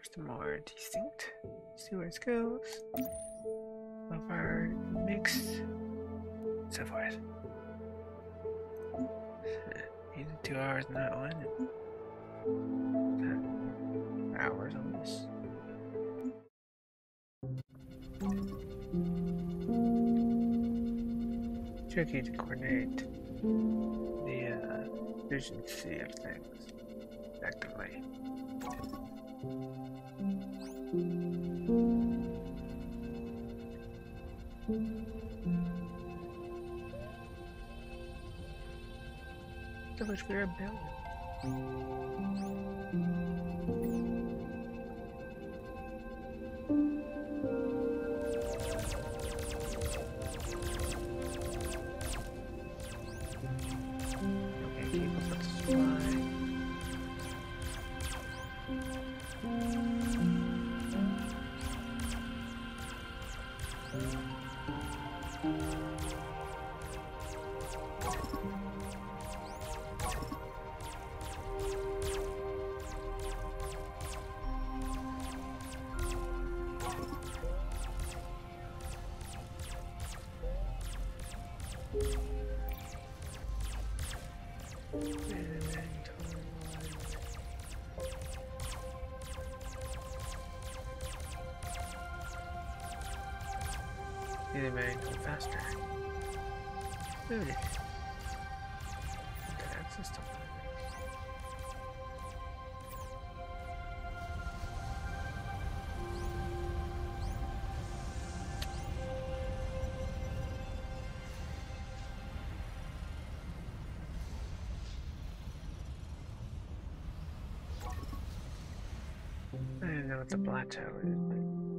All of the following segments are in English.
some more Desynced. See where it goes. Love our mix. So forth. Even 2 hours in that one. Hours on this. Tricky to coordinate the efficiency of things effectively. So much for your ability. Okay, keep up with the supply. Either may go faster. Move it. That system. I don't know what the plateau is, but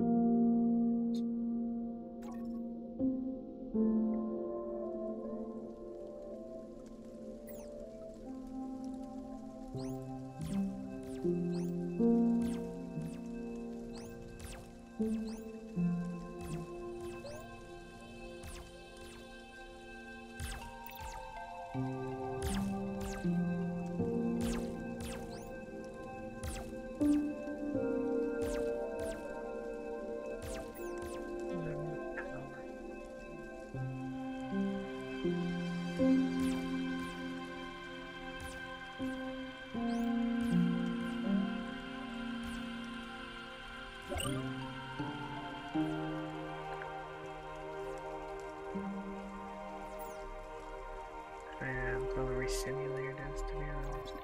simulator does, to be honest.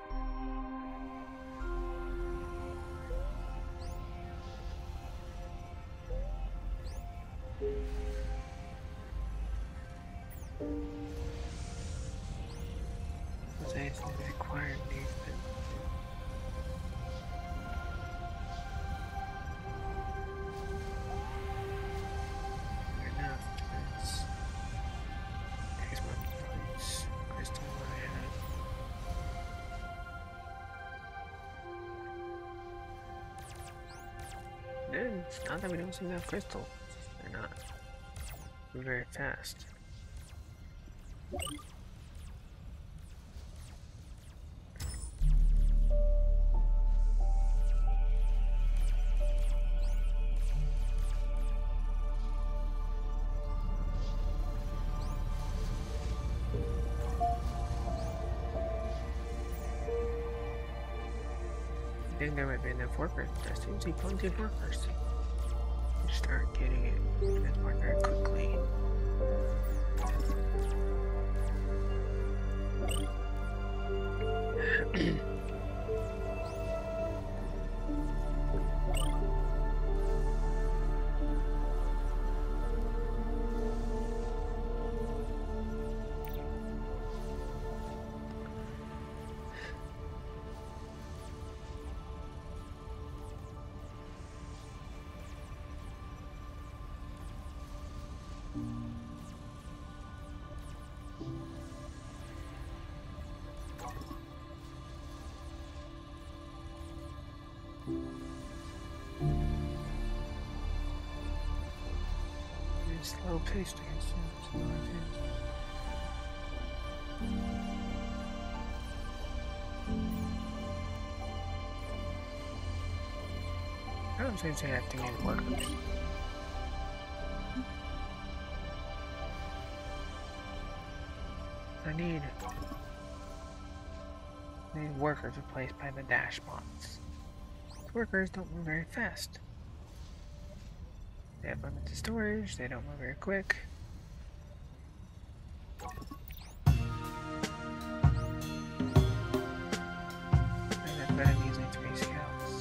Was anything required these, but enough. Here's my points. Crystal I have. No, it's not that we don't see enough crystal. They're not very fast. I think there might be enough workers, but there seems to be plenty of workers. You start getting it very quickly. Slow paced against him. Since I have too many workers. I need workers replaced by the dash bots. Workers don't move very fast. They have limited storage, they don't move very quick. And I've been using 3 scouts.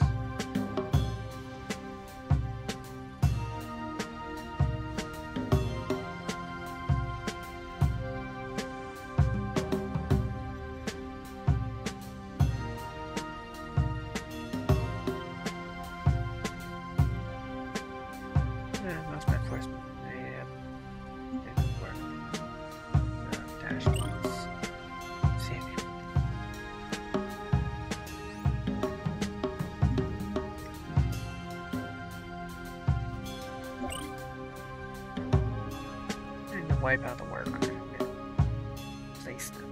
Most my force didn't work. Dash bots. Save it. And to wipe out the workers and place them.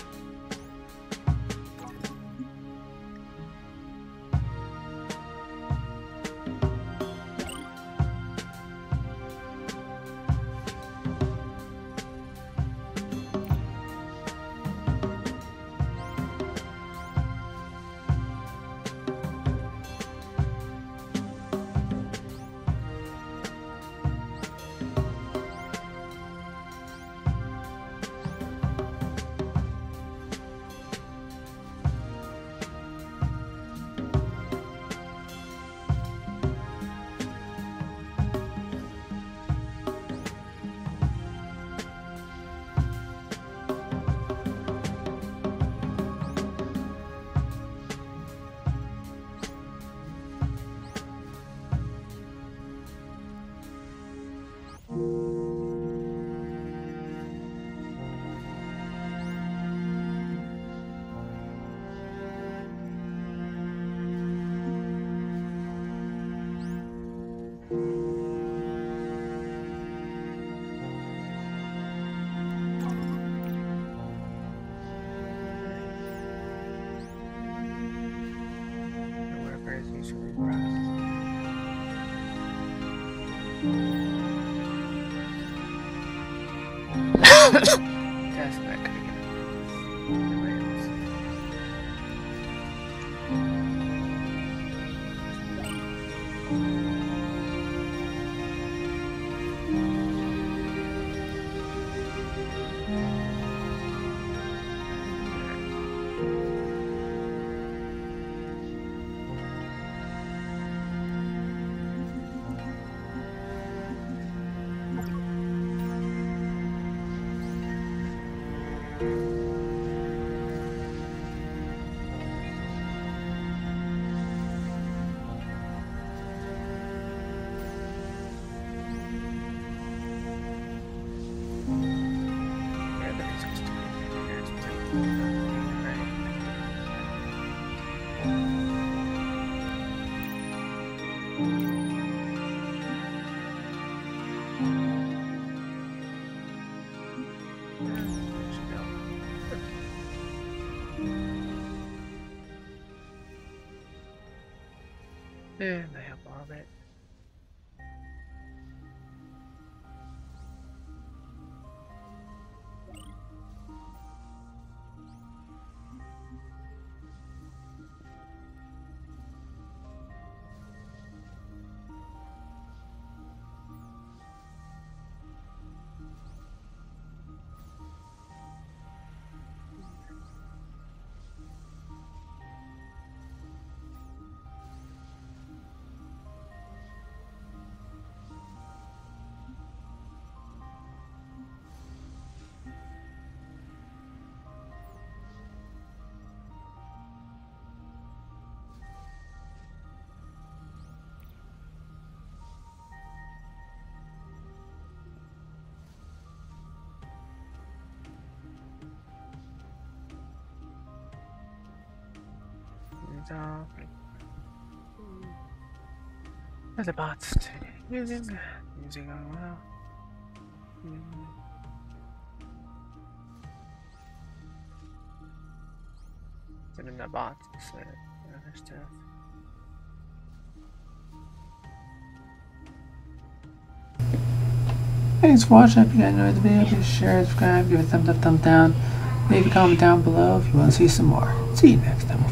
Usually rust. That's not gonna get the rails. And I have all of it. The bots using on well. And then the bots and other stuff. Thanks for watching. If you guys enjoyed the video, please share, subscribe, give it a thumbs up, thumbs down. Leave a comment down below if you want to see some more. See you next time.